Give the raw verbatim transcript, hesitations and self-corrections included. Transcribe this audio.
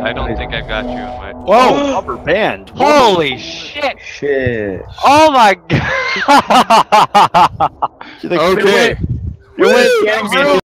I don't think I got you in my. Whoa! Rubber band. Holy shit! Shit. Oh my god! Okay. It went gangbang.